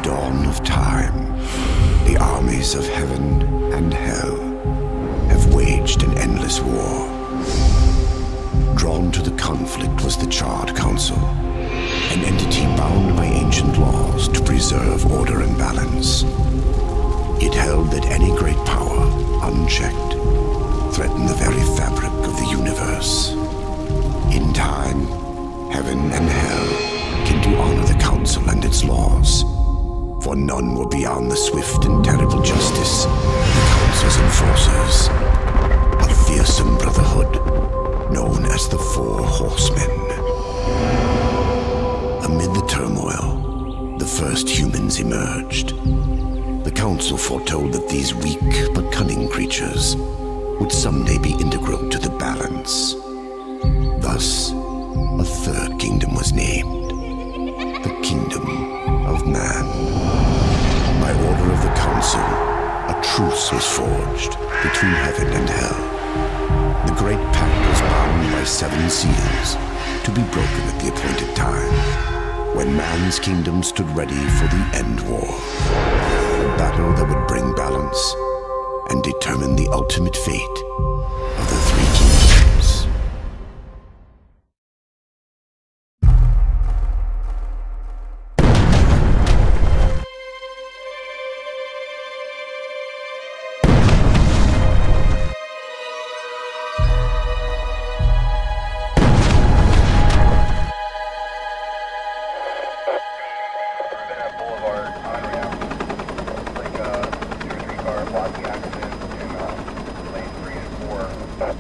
dawn of time, the armies of heaven and hell have waged an endless war. Drawn to the conflict was the Charred Council, an entity bound by ancient laws to preserve order and balance. It held that any great power, unchecked, threatened the very fabric of the universe. In time, heaven and hell came to honor the Council and its laws, for none were beyond the swift and terrible justice the Council's enforcers, a fearsome brotherhood known as the Four Horsemen. Amid the turmoil, the first humans emerged. The Council foretold that these weak but cunning creatures would someday be integral to the balance. Thus, a third kingdom was named, the Kingdom of Man. By order of the Council, a truce was forged between heaven and hell. The Great Pact was bound by 7 seals, to be broken at the appointed time, when man's kingdom stood ready for the end war. A battle that would bring balance and determine the ultimate fate of the 3 kingdoms. Blocking accident in lane 3 and 4.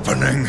happening?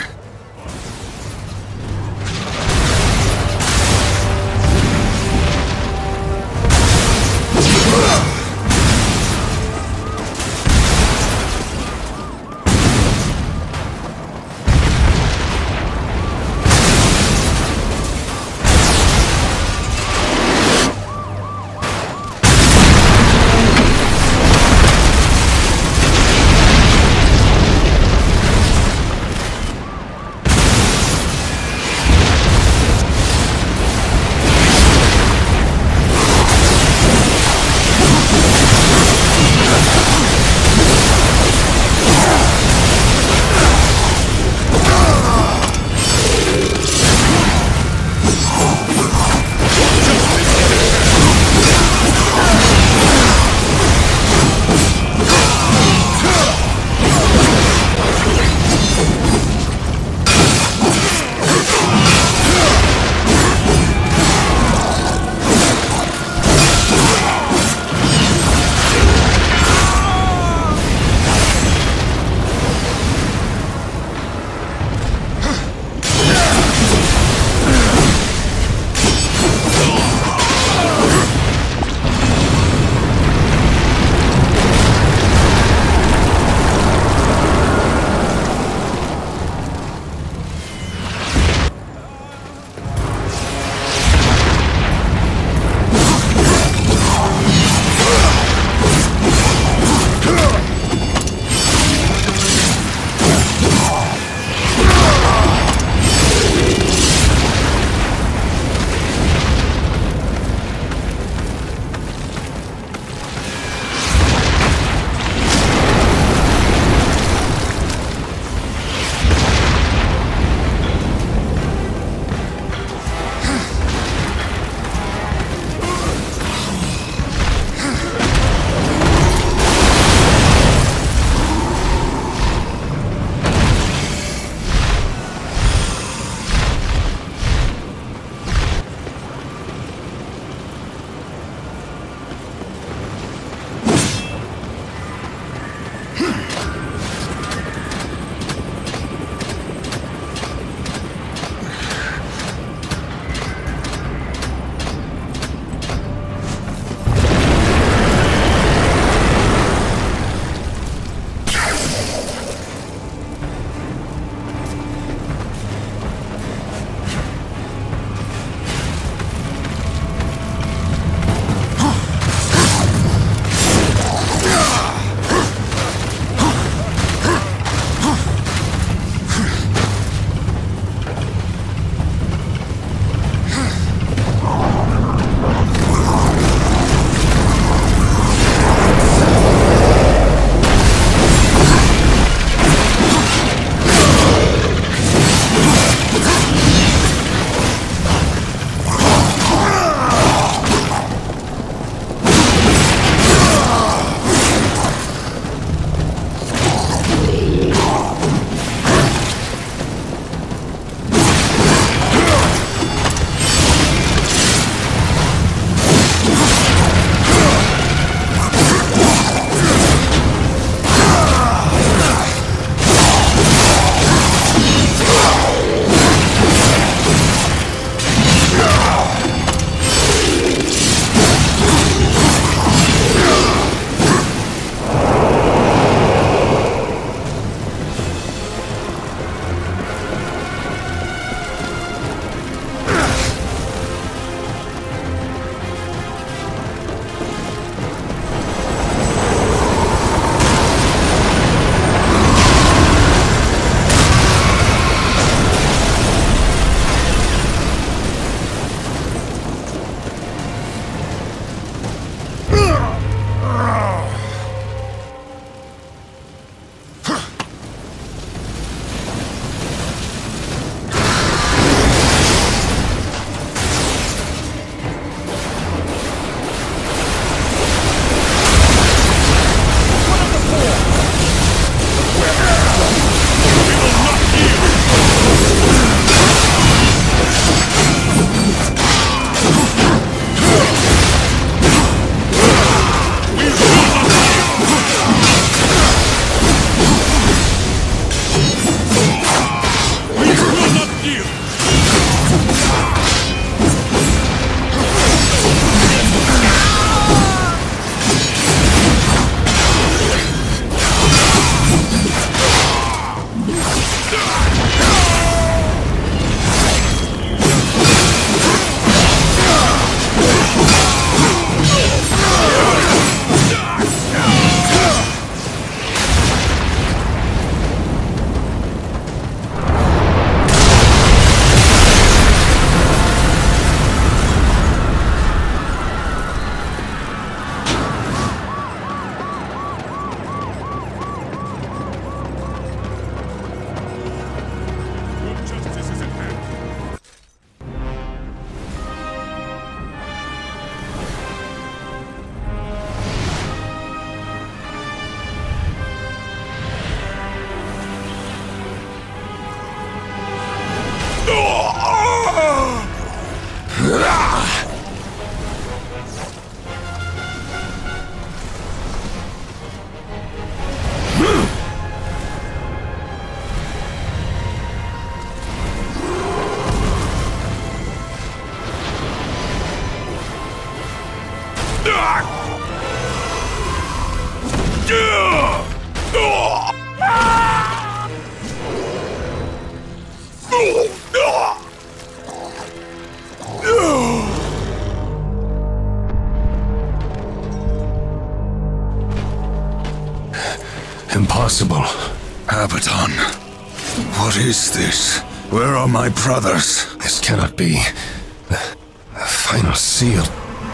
Impossible. Abaddon. What is this? Where are my brothers? This cannot be. The final seal.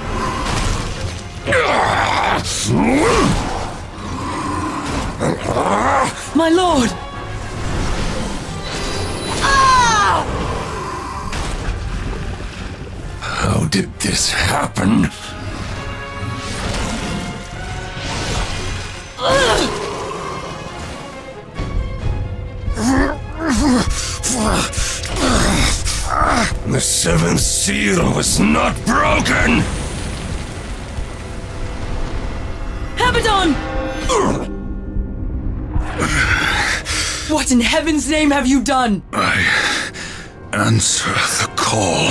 My lord! How did this happen? The seventh seal was not broken! Abaddon! What in heaven's name have you done? I answer the call.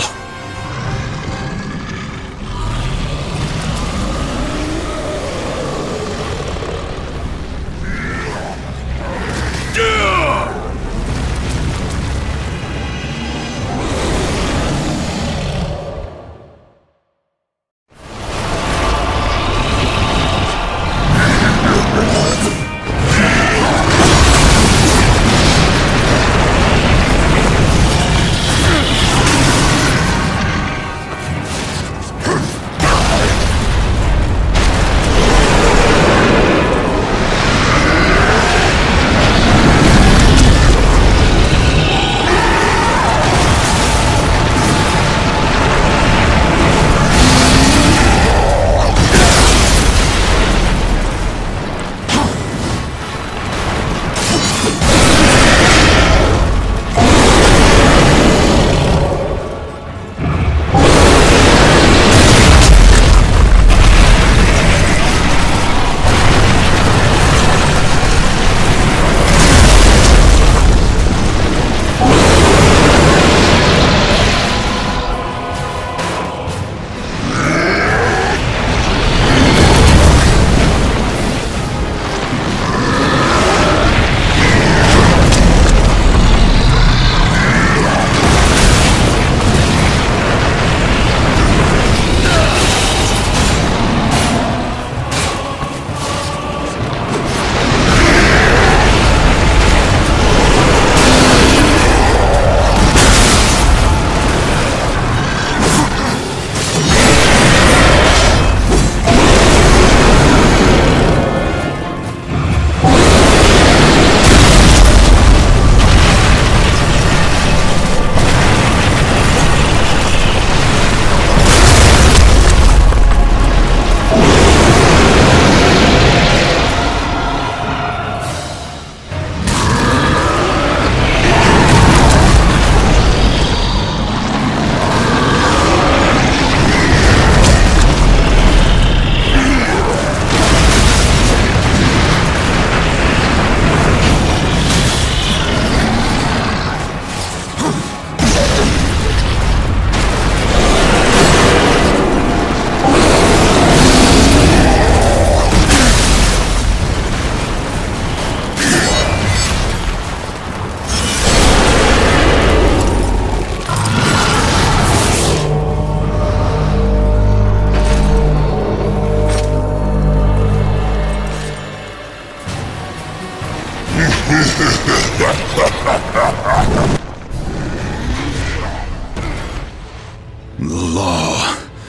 The law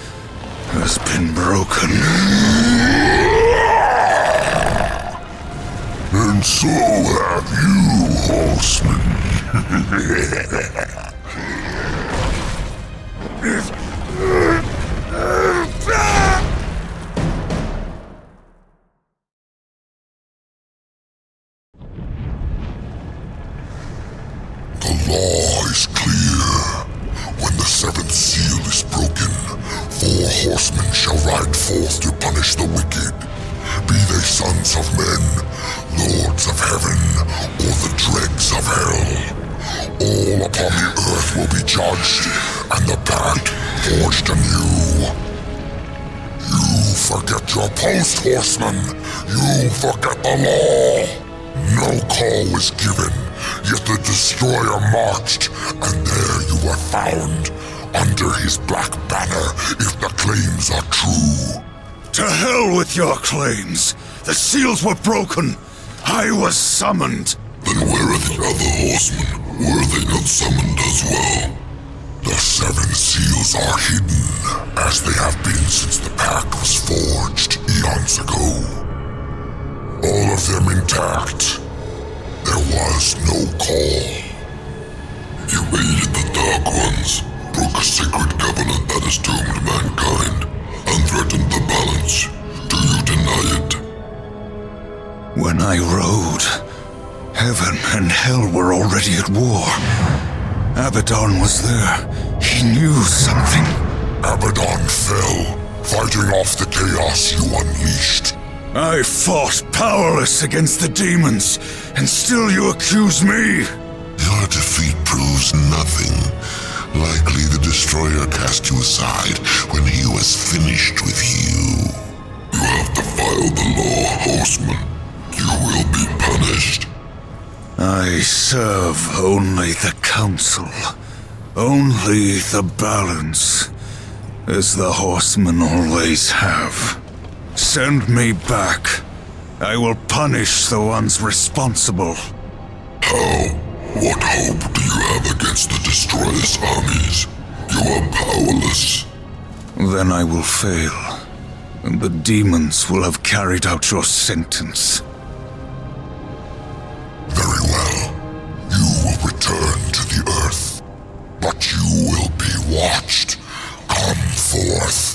has been broken. And so have you, horseman. The law is clear. When the seventh seal is broken, 4 horsemen shall ride forth to punish the wicked. Be they sons of men, lords of heaven, or the dregs of hell. All upon the earth will be judged, and the pact forged anew. You forget your post, horseman. You forget the law. No call was given, yet the destroyer marched, and there you were found, under his black banner, if the claims are true. To hell with your claims! The seals were broken! I was summoned! Then where are the other horsemen? Were they not summoned as well? The 7 seals are hidden, as they have been since the pact was forged eons ago. All of them intact. There was no call. You aided the Dark Ones, broke a sacred covenant that has doomed mankind, and threatened the balance. Do you deny it? When I rode, heaven and hell were already at war. Abaddon was there. He knew something. Abaddon fell, fighting off the chaos you unleashed. I fought powerless against the demons, and still you accuse me? Your defeat proves nothing. Likely the Destroyer cast you aside when he was finished with you. You have defiled the law, Horseman. You will be punished. I serve only the Council. Only the balance. As the Horsemen always have. Send me back. I will punish the ones responsible. How? What hope do you have against the Destroyer's armies? You are powerless. Then I will fail, and the demons will have carried out your sentence. Very well. You will return to the Earth. But you will be watched. Come forth.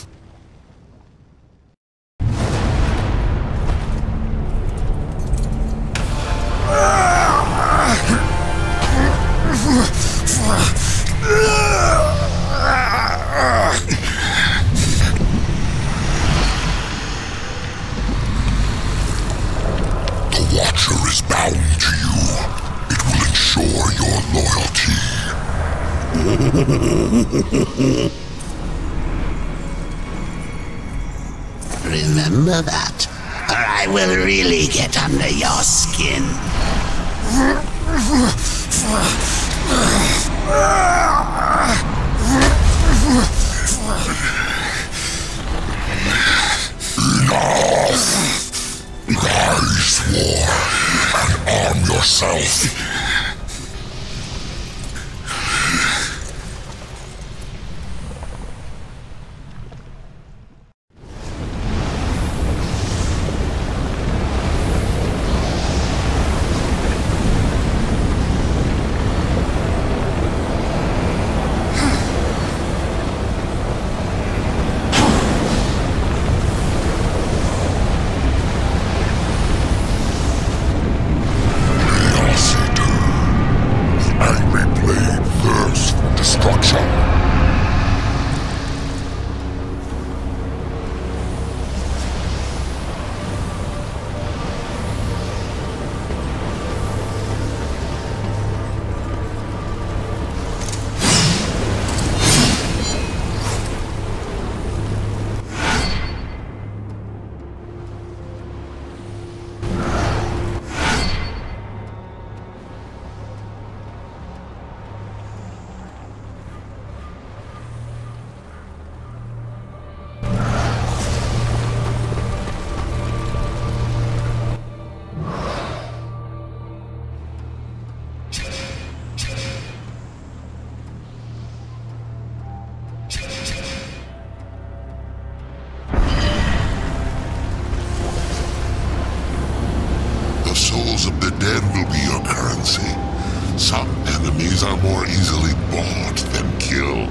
The Watcher is bound to you. It will ensure your loyalty. Remember that, or I will really get under your skin. Enough! Rise, war, and arm yourself. The souls of the dead will be your currency. Some enemies are more easily bought than killed.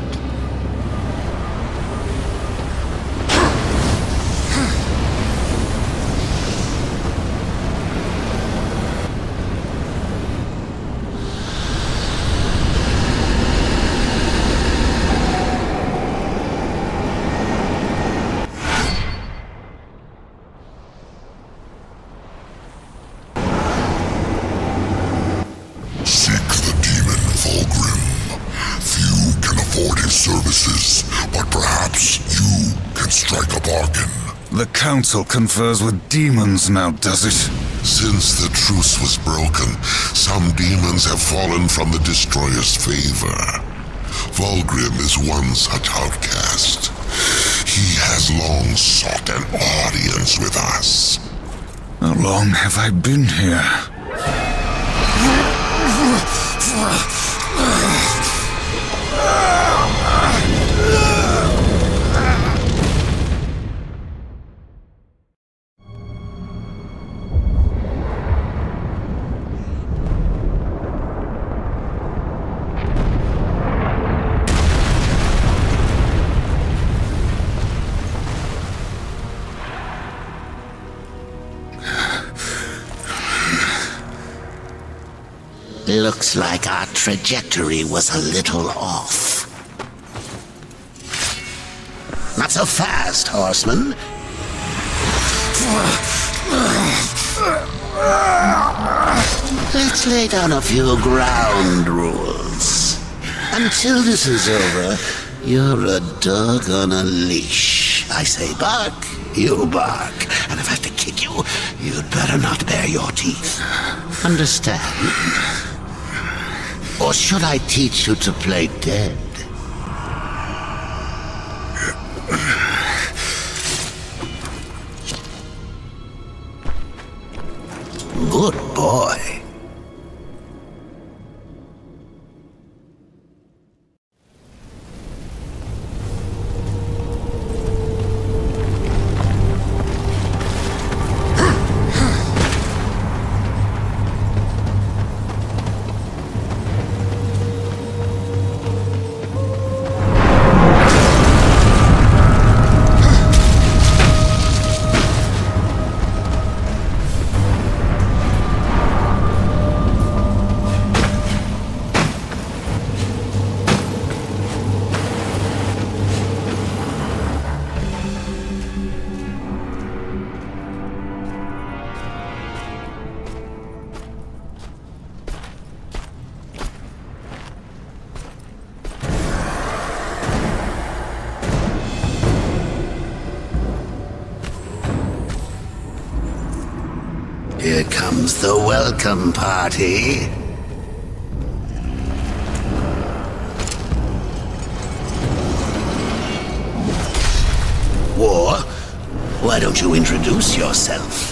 Services, but perhaps you can strike a bargain. The Council confers with demons now, does it? Since the truce was broken, some demons have fallen from the Destroyer's favor. Vulgrim is one such outcast. He has long sought an audience with us. How long have I been here? Looks like our trajectory was a little off. Not so fast, horseman. Let's lay down a few ground rules. Until this is over, you're a dog on a leash. I say bark, you bark. And if I have to kick you, you'd better not bare your teeth. Understand? Or should I teach you to play dead? Good boy. Here comes the welcome party. War, why don't you introduce yourself?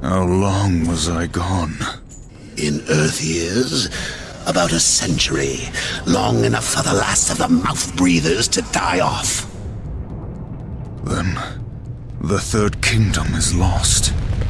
How long was I gone? In Earth years, about a century. Long enough for the last of the mouth-breathers to die off. Then, the Third Kingdom is lost.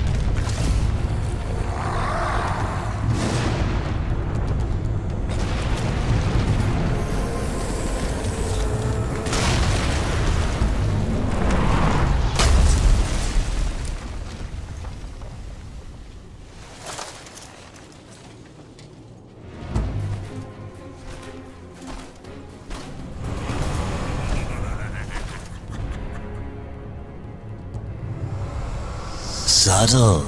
Subtle.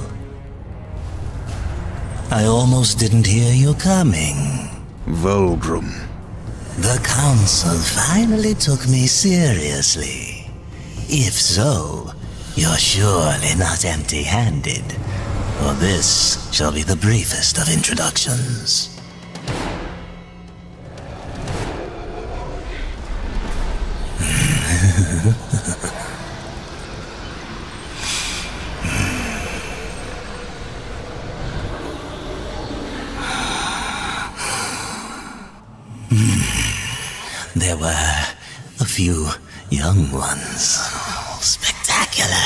I almost didn't hear you coming. Vulgrim. The Council finally took me seriously. If so, you're surely not empty-handed, for this shall be the briefest of introductions. There were a few young ones. Spectacular.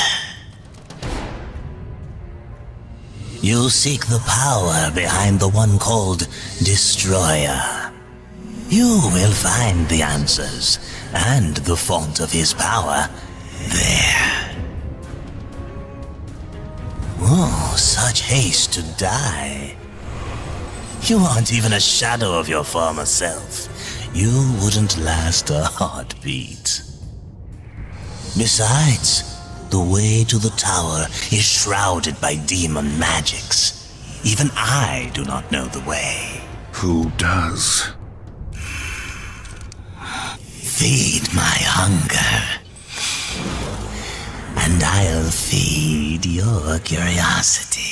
You seek the power behind the one called Destroyer. You will find the answers and the font of his power there. Oh, such haste to die. You aren't even a shadow of your former self. You wouldn't last a heartbeat. Besides, the way to the tower is shrouded by demon magics. Even I do not know the way. Who does? Feed my hunger, and I'll feed your curiosity.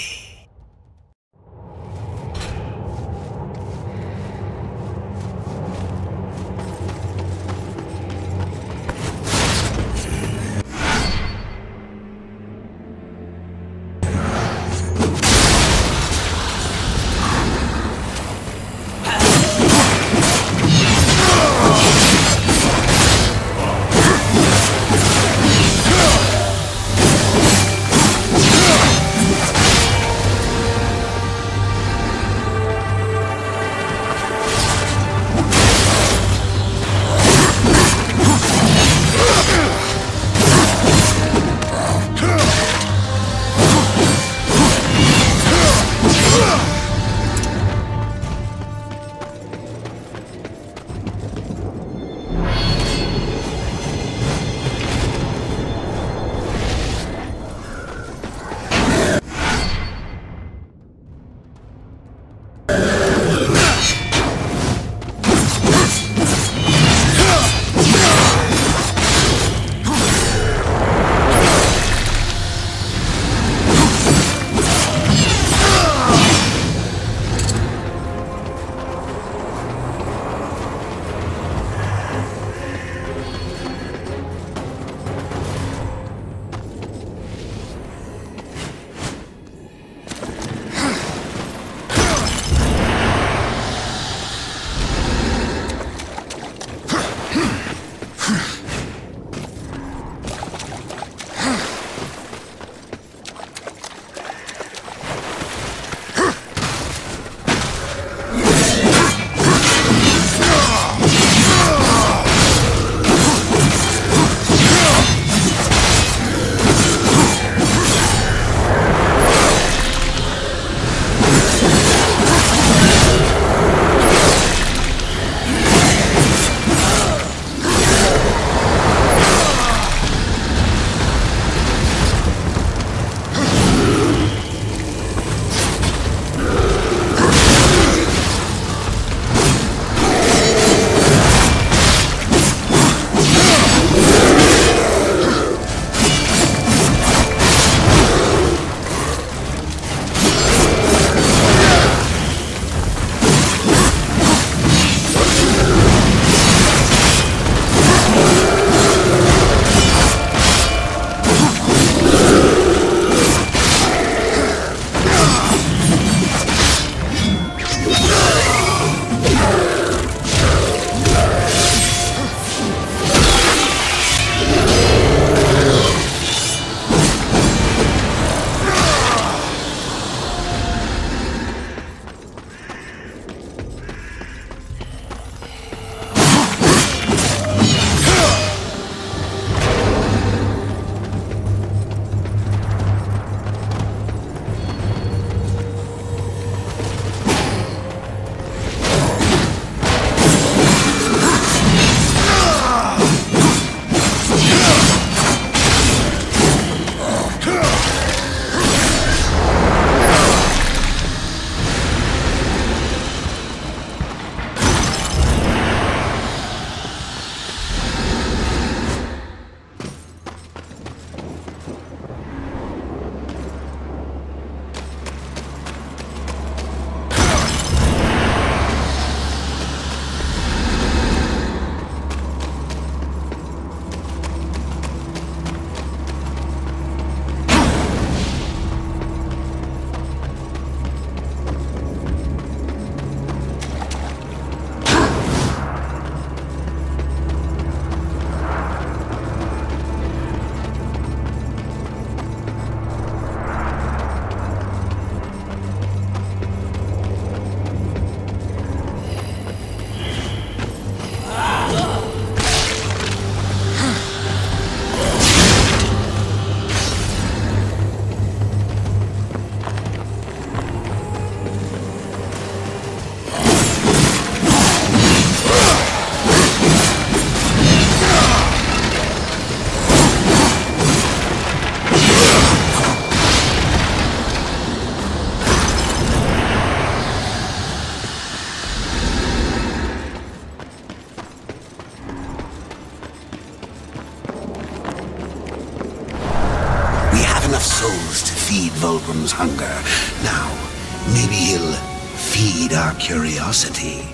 enough souls to feed Vulgrim's hunger. Now, maybe he'll feed our curiosity.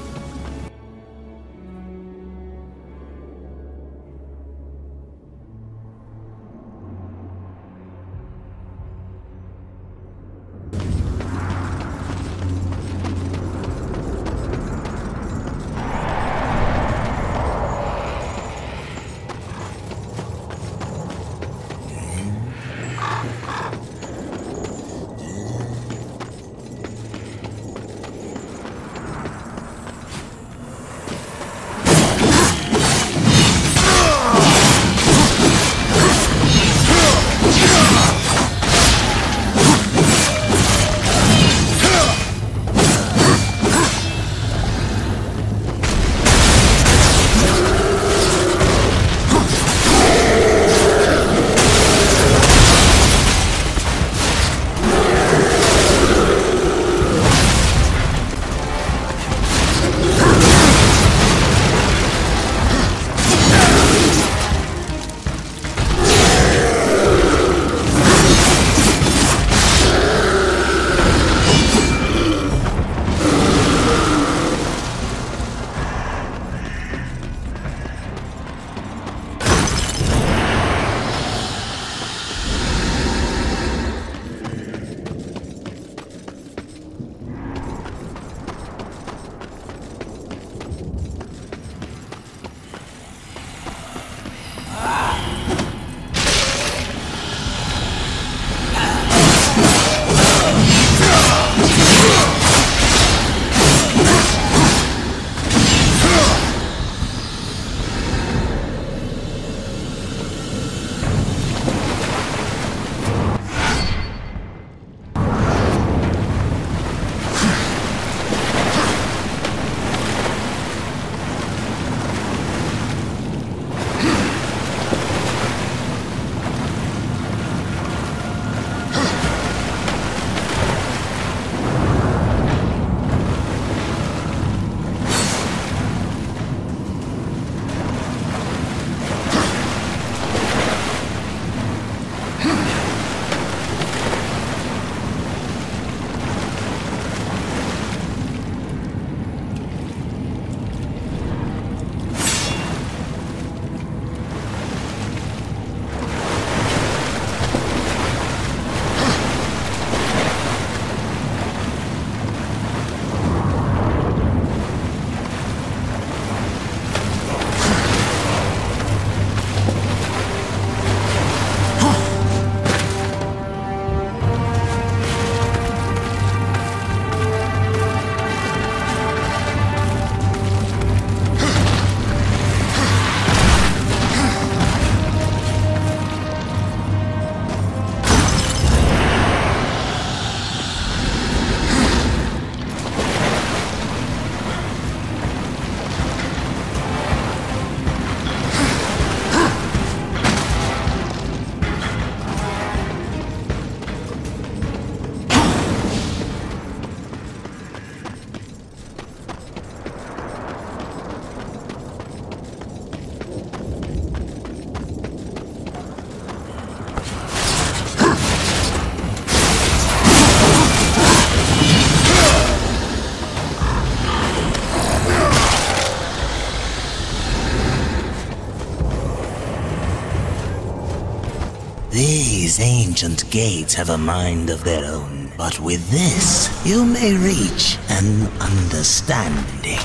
These ancient gates have a mind of their own, but with this, you may reach an understanding.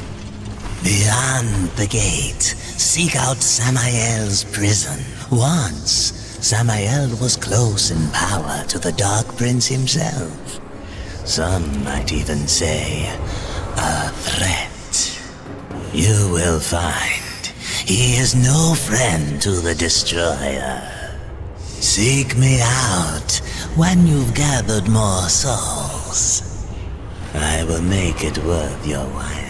Beyond the gate, seek out Samael's prison. Once, Samael was close in power to the Dark Prince himself. Some might even say, a threat. You will find he is no friend to the Destroyer. Seek me out when you've gathered more souls. I will make it worth your while.